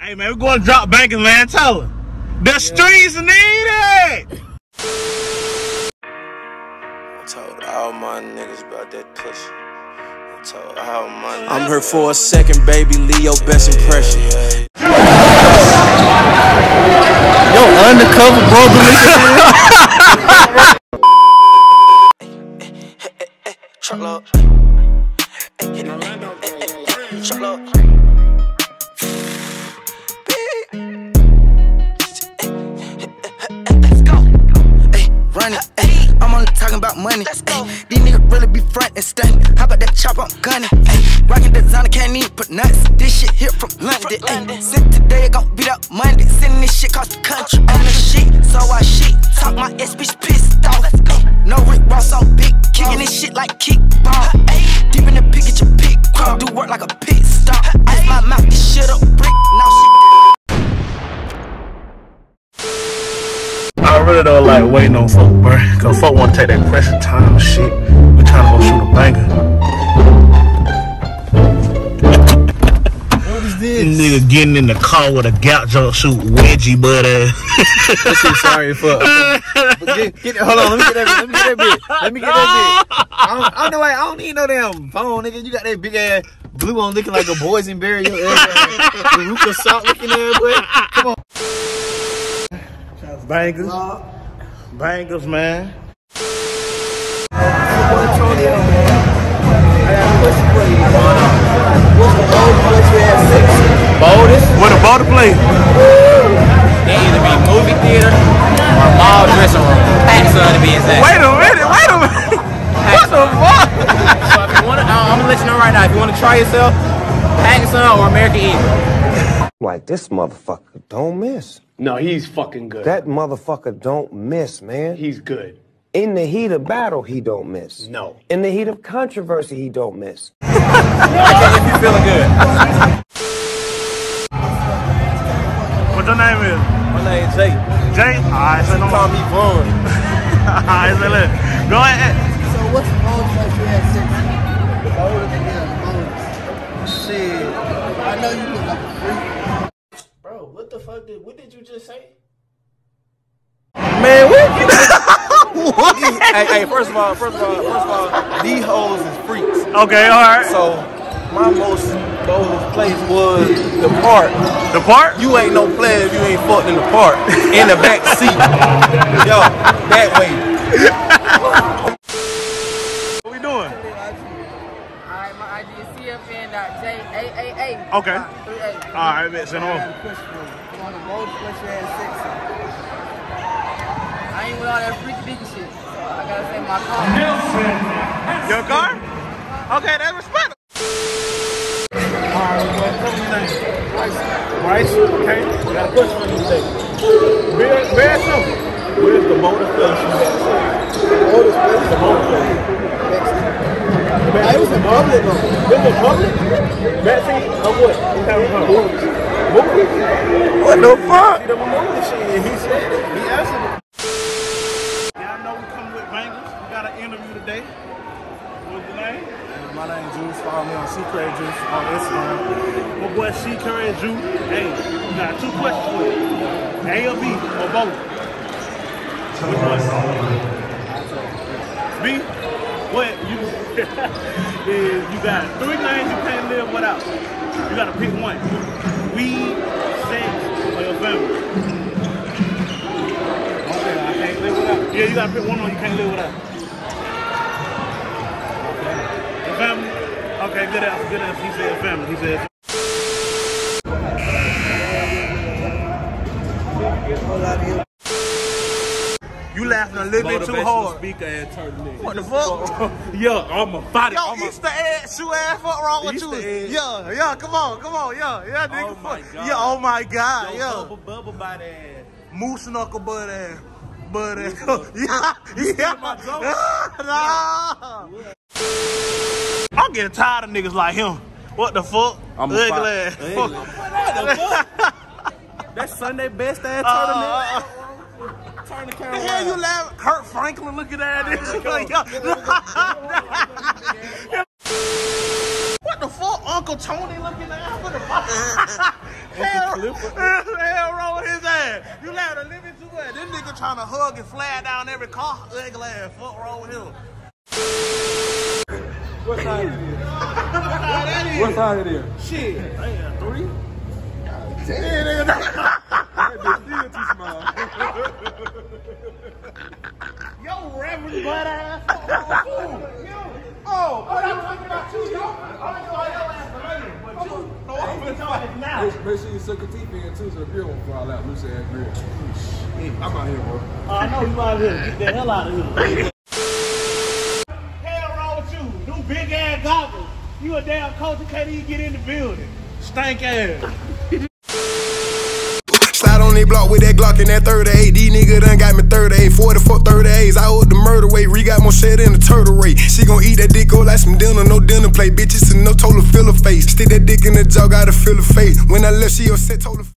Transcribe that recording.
Hey man, we're going to drop Bankers, man. Tell her. The streets need it! I told all my niggas about that pussy. I told all my niggas. I'm here for a second, baby. Leo, best impression. Yo, undercover brother. Truck load. Truck load. I'm only talking about money. Let's go. These niggas really be front and stunning. How about that chop? I'm gunning. Rockin' designer, can't even put nuts. This shit here from London. Since today, it gon' beat up Monday. Sending this shit across the country on the shit. So I shit. Talk my ass, bitch pissed off. No Rick Ross on big. Kicking this shit like kickball. Deep in the pig, get your pick. Do work like a pit stop. Ice my mouth, this shit up brick. Now shit. I really don't like waiting on folk, bro. Cause folk wanna take that pressure time and shit. We trying to go shoot a banger. What is this? Nigga getting in the car with a Gap jumpsuit, wedgie butt ass. That's what sorry for. Hold on, let me get that bit. Let me get that bit. I don't need no damn phone, nigga. You got that big ass blue on looking like a boysenberry. Your ass, the Ruka sock looking ass, boy. Come on. Bangers. Bangers, man. Antonio, man. I got a question for you. What's the boldest place you had sex? Boldest? Where the ball to play? They either be movie theater or mall dressing room. Patson to be exact. Wait a minute. What the fuck? So if you want to, I'm gonna let you know right now. If you want to try yourself, Patson or American Eagle. Like, this motherfucker don't miss. No, he's fucking good. That motherfucker don't miss, man. He's good. In the heat of battle, he don't miss. No. In the heat of controversy, he don't miss. I tell you if you feeling good. What your name is? My name's Jay. Jay? Alright, say no Call more. me Vaughn. Alright, say look. Go ahead. So what's the boldest place you had sex? The boldest? Shit. I know you look like a freak. Bro, what the fuck what did you just say? Man, what? hey, first of all, these hoes is freaks. Okay, alright. So my most boldest place was the park. The park? You ain't no player if you ain't fucked in the park. In the back seat. Yo, that way. What we doing? Alright, my IG is CFN.JAAA. Okay. 3A. Alright, man, send on. One of the boldest place you had sex. I ain't with all that freaky dicky shit. So I gotta say my car. Your car? Okay, that's respect. Alright, well, tell me your name. Bryce, okay. I got a question for you today. Very simple. Where's the boldest place you had sex? Boldest place? The boldest place. I was in public though. This was public? Backseat of what? What kind of car? Movie. What the fuck? See, the movie shit. He said it. He answered it. Y'all know we come with bangers. We got an interview today. What's the name? My name is Juice. Follow me on C Curry Juice on Instagram. My boy C Curry Juice. Hey, we got two questions for you. A or B or both? Which one? B? What you is you got three things you can't live without. You gotta pick one. Weed, sex, or your family. Okay, I can't live without. Yeah, you gotta pick one you can't live without. Okay. Your family? Okay, good answer, good answer. He said family. He said you laughing a little bit too hard. What the fuck? Yeah, I'm a body. Yo, Easter egg, shoe ass, fuck wrong with you? Yeah, come on, yeah, nigga, Oh my fuck. God. Yeah, oh my God, Yo, yeah. bubble body ass. Moose knuckle butt ass, yeah. my joke? Nah. I'm getting tired of niggas like him. What the fuck? I'm a Ugly ass. Ugly. Fuck. What the fuck? That's Sunday best ass tournament. Turn the camera The hell you laughing? Kurt Franklin looking at this. What the fuck? Uncle Tony looking at? What the fuck? Hell wrong with his ass. You let him live too much. This nigga trying to hug and flag down every car. Ugly ass. Fuck wrong with him. What size it is? That is. What size it is? Shit. Damn, 3? Damn, nigga. That bitch still too small. Yo, Reverend butt ass. Oh, I'm talking about you, yo. I'm talking about your ass later. But you, no, I'm talking now. Make sure you suck your teeth in too so the grill won't fall out. Loose ass grill. I'm out here, bro. I know you out here. Get the hell out of here. Hell wrong with you. New big ass goggles. You a damn coach who can't even get in the building. Stank ass. Slide on that block with that Glock and that 38. These niggas done got me 38, 44, 38s. I owed the murder weight. Re got more shit in the turtle rate. She gon' eat that dick, go like some dinner, no dinner plate. Bitches and no total filler face. Stick that dick in the jaw, gotta feel the face. When I left, she upset, told her.